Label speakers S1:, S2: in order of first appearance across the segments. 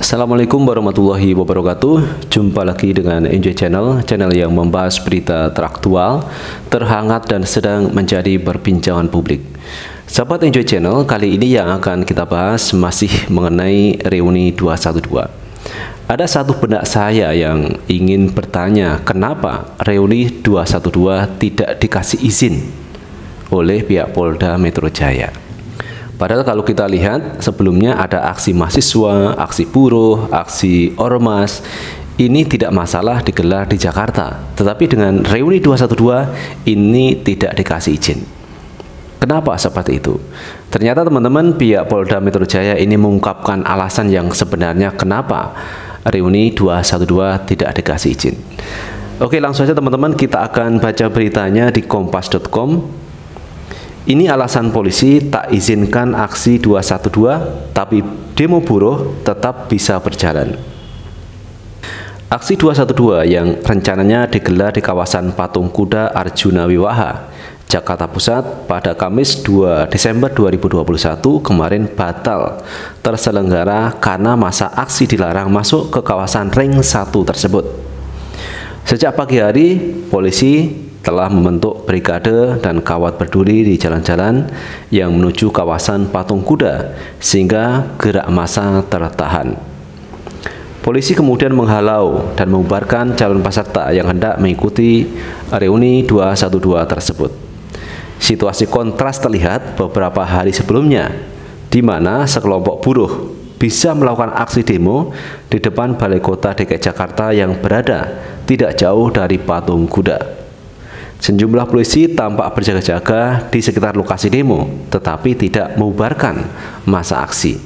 S1: Assalamualaikum warahmatullahi wabarakatuh. Jumpa lagi dengan Enjoy Channel, channel yang membahas berita teraktual, terhangat dan sedang menjadi perbincangan publik. Sahabat Enjoy Channel, kali ini yang akan kita bahas masih mengenai reuni 212. Ada satu benak saya yang ingin bertanya, kenapa reuni 212 tidak dikasih izin oleh pihak Polda Metro Jaya? Padahal kalau kita lihat sebelumnya ada aksi mahasiswa, aksi buruh, aksi ormas, ini tidak masalah digelar di Jakarta. Tetapi dengan reuni 212 ini tidak dikasih izin. Kenapa seperti itu? Ternyata teman-teman pihak Polda Metro Jaya ini mengungkapkan alasan yang sebenarnya kenapa reuni 212 tidak dikasih izin. Oke, langsung saja teman-teman kita akan baca beritanya di kompas.com. Ini alasan polisi tak izinkan aksi 212, tapi demo buruh tetap bisa berjalan. Aksi 212 yang rencananya digelar di kawasan Patung Kuda Arjuna Wiwaha, Jakarta Pusat pada Kamis 2 Desember 2021 kemarin batal terselenggara karena masa aksi dilarang masuk ke kawasan Ring 1 tersebut. Sejak pagi hari, polisi telah membentuk brigade dan kawat berduri di jalan-jalan yang menuju kawasan Patung Kuda sehingga gerak massa tertahan. Polisi kemudian menghalau dan membubarkan calon peserta yang hendak mengikuti reuni 212 tersebut. Situasi kontras terlihat beberapa hari sebelumnya, di mana sekelompok buruh bisa melakukan aksi demo di depan Balai Kota DKI Jakarta yang berada tidak jauh dari Patung Kuda. Sejumlah polisi tampak berjaga-jaga di sekitar lokasi demo, tetapi tidak membubarkan massa aksi.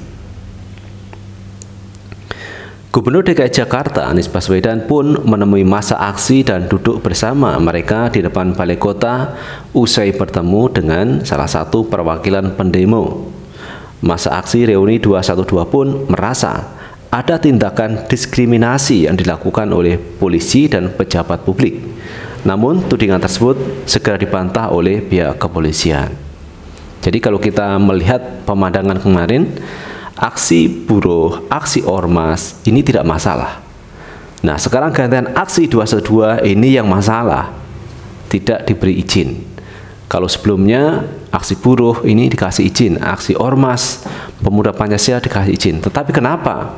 S1: Gubernur DKI Jakarta Anies Baswedan pun menemui massa aksi dan duduk bersama mereka di depan Balai Kota usai bertemu dengan salah satu perwakilan pendemo. Massa aksi reuni 212 pun merasa ada tindakan diskriminasi yang dilakukan oleh polisi dan pejabat publik. Namun tudingan tersebut segera dibantah oleh pihak kepolisian. Jadi kalau kita melihat pemandangan kemarin, aksi buruh, aksi ormas ini tidak masalah. Nah, sekarang gantian aksi 212 ini yang masalah, tidak diberi izin. Kalau sebelumnya aksi buruh ini dikasih izin, aksi ormas, pemuda Pancasila dikasih izin. Tetapi kenapa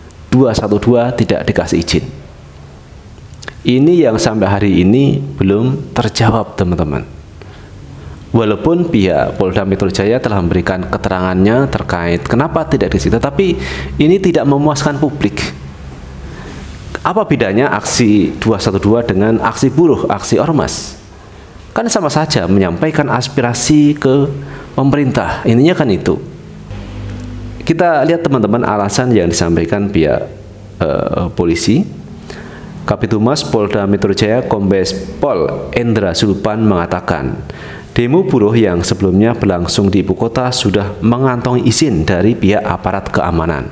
S1: 212 tidak dikasih izin? Ini yang sampai hari ini belum terjawab, teman-teman. Walaupun pihak Polda Metro Jaya telah memberikan keterangannya terkait kenapa tidak disini, tetapi ini tidak memuaskan publik. Apa bedanya aksi 212 dengan aksi buruh, aksi ormas? Kan sama saja menyampaikan aspirasi ke pemerintah, intinya kan itu. Kita lihat teman-teman alasan yang disampaikan pihak polisi. Kabitumas Polda Metro Jaya Kombes Pol Endra Sulpan mengatakan, demo buruh yang sebelumnya berlangsung di ibu kota sudah mengantongi izin dari pihak aparat keamanan.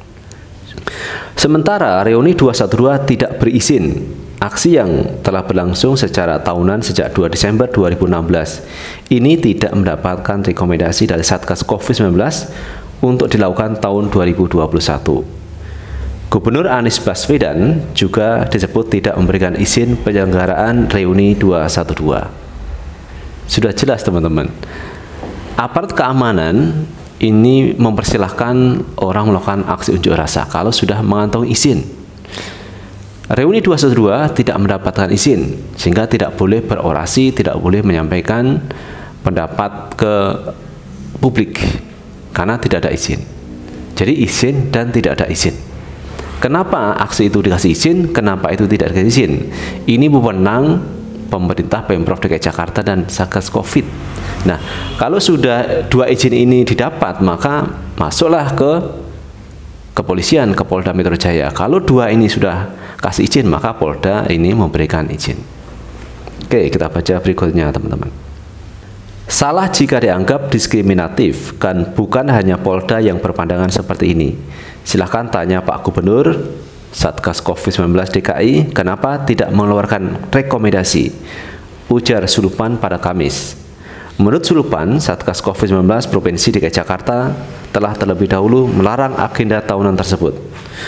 S1: Sementara reuni 212 tidak berizin. Aksi yang telah berlangsung secara tahunan sejak 2 Desember 2016 ini tidak mendapatkan rekomendasi dari Satgas COVID-19 untuk dilakukan tahun 2021. Gubernur Anies Baswedan juga disebut tidak memberikan izin penyelenggaraan reuni 212. Sudah jelas teman-teman, aparat keamanan ini mempersilahkan orang melakukan aksi unjuk rasa kalau sudah mengantongi izin. Reuni 212 tidak mendapatkan izin, sehingga tidak boleh berorasi, tidak boleh menyampaikan pendapat ke publik karena tidak ada izin. Jadi izin dan tidak ada izin. Kenapa aksi itu dikasih izin, kenapa itu tidak dikasih izin? Ini wewenang pemerintah Pemprov DKI Jakarta dan Satgas Covid. Nah, kalau sudah dua izin ini didapat, maka masuklah ke kepolisian, ke Polda Metro Jaya. Kalau dua ini sudah kasih izin, maka Polda ini memberikan izin. Oke, kita baca berikutnya teman-teman. Salah jika dianggap diskriminatif, kan bukan hanya Polda yang berpandangan seperti ini. Silahkan tanya Pak Gubernur, Satgas COVID-19 DKI, kenapa tidak mengeluarkan rekomendasi, ujar Sulpan pada Kamis. Menurut Sulpan, Satgas COVID-19 Provinsi DKI Jakarta telah terlebih dahulu melarang agenda tahunan tersebut.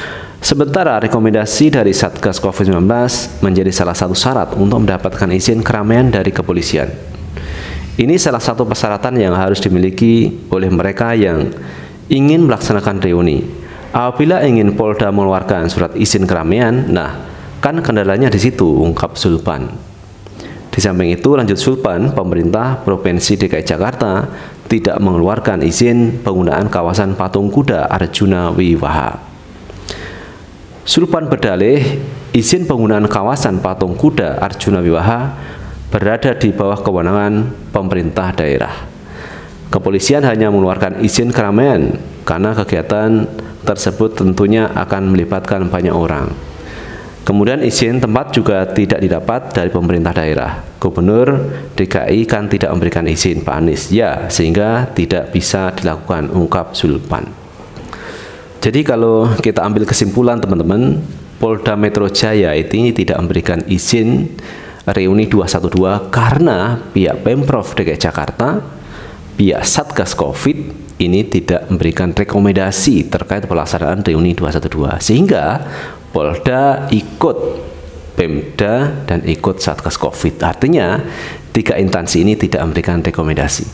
S1: Sementara rekomendasi dari Satgas COVID-19 menjadi salah satu syarat untuk mendapatkan izin keramaian dari kepolisian. Ini salah satu persyaratan yang harus dimiliki oleh mereka yang ingin melaksanakan reuni. Apabila ingin Polda mengeluarkan surat izin keramaian, nah kan kendalanya di situ, ungkap Zulpan. Di samping itu, lanjut Zulpan, pemerintah Provinsi DKI Jakarta tidak mengeluarkan izin penggunaan kawasan patung kuda Arjuna Wiwaha. Zulpan berdalih, izin penggunaan kawasan patung kuda Arjuna Wiwaha berada di bawah kewenangan pemerintah daerah. Kepolisian hanya mengeluarkan izin keramaian karena kegiatan tersebut tentunya akan melibatkan banyak orang. Kemudian izin tempat juga tidak didapat dari pemerintah daerah. Gubernur DKI kan tidak memberikan izin Pak Anies, ya, sehingga tidak bisa dilakukan, ungkap Zulpan. Jadi kalau kita ambil kesimpulan teman-teman, Polda Metro Jaya ini tidak memberikan izin reuni 212 karena pihak Pemprov DKI Jakarta, pihak Satgas COVID ini tidak memberikan rekomendasi terkait pelaksanaan reuni 212, sehingga Polda ikut Pemda dan ikut Satgas COVID. Artinya 3 instansi ini tidak memberikan rekomendasi.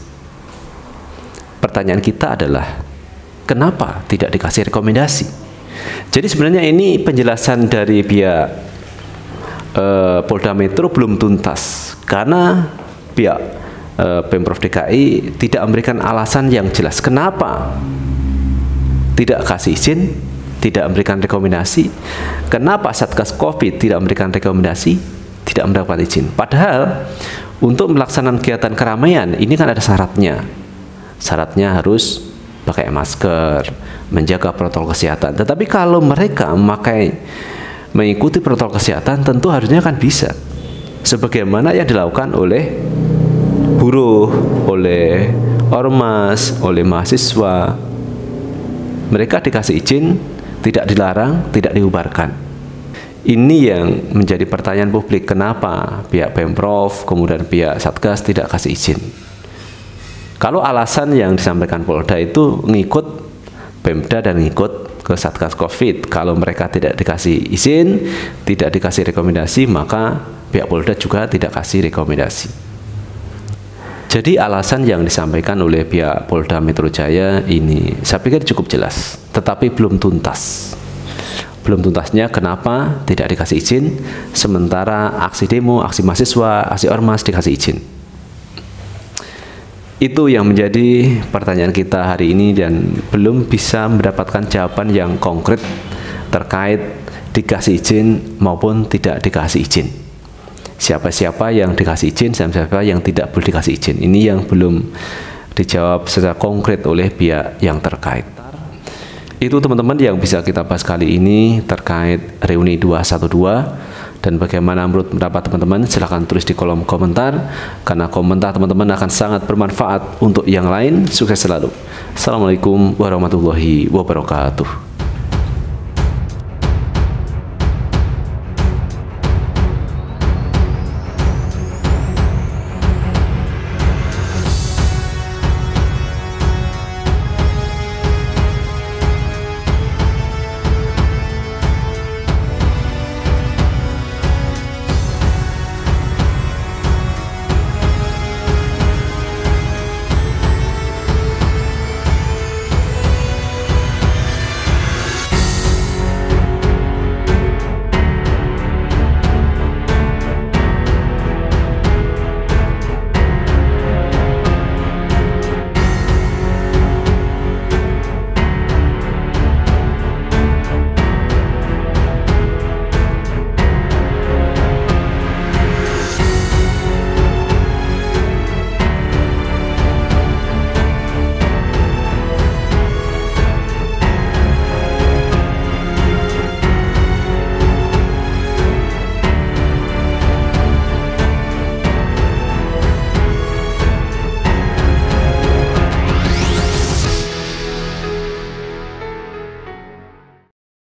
S1: Pertanyaan kita adalah, kenapa tidak dikasih rekomendasi? Jadi sebenarnya ini penjelasan dari pihak Polda Metro belum tuntas karena pihak Pemprov DKI tidak memberikan alasan yang jelas kenapa tidak kasih izin, tidak memberikan rekomendasi. Kenapa Satgas COVID tidak memberikan rekomendasi, tidak mendapat izin. Padahal untuk melaksanakan kegiatan keramaian ini kan ada syaratnya. Syaratnya harus pakai masker, menjaga protokol kesehatan. Tetapi kalau mereka mengikuti protokol kesehatan, tentu harusnya kan bisa. Sebagaimana yang dilakukan oleh buruh, oleh ormas, oleh mahasiswa. Mereka dikasih izin, tidak dilarang, tidak dibubarkan. Ini yang menjadi pertanyaan publik, kenapa pihak Pemprov, kemudian pihak Satgas tidak kasih izin. Kalau alasan yang disampaikan Polda itu ngikut Pemda dan ngikut ke Satgas COVID, kalau mereka tidak dikasih izin, tidak dikasih rekomendasi, maka pihak Polda juga tidak kasih rekomendasi. Jadi alasan yang disampaikan oleh pihak Polda Metro Jaya ini saya pikir cukup jelas, tetapi belum tuntas. Belum tuntasnya kenapa tidak dikasih izin, sementara aksi demo, aksi mahasiswa, aksi ormas dikasih izin. Itu yang menjadi pertanyaan kita hari ini dan belum bisa mendapatkan jawaban yang konkret terkait dikasih izin maupun tidak dikasih izin. Siapa-siapa yang dikasih izin, siapa-siapa yang tidak boleh dikasih izin. Ini yang belum dijawab secara konkret oleh pihak yang terkait. Itu teman-teman yang bisa kita bahas kali ini terkait reuni 212. Dan bagaimana menurut pendapat teman-teman, silahkan tulis di kolom komentar, karena komentar teman-teman akan sangat bermanfaat untuk yang lain. Sukses selalu. Assalamualaikum warahmatullahi wabarakatuh.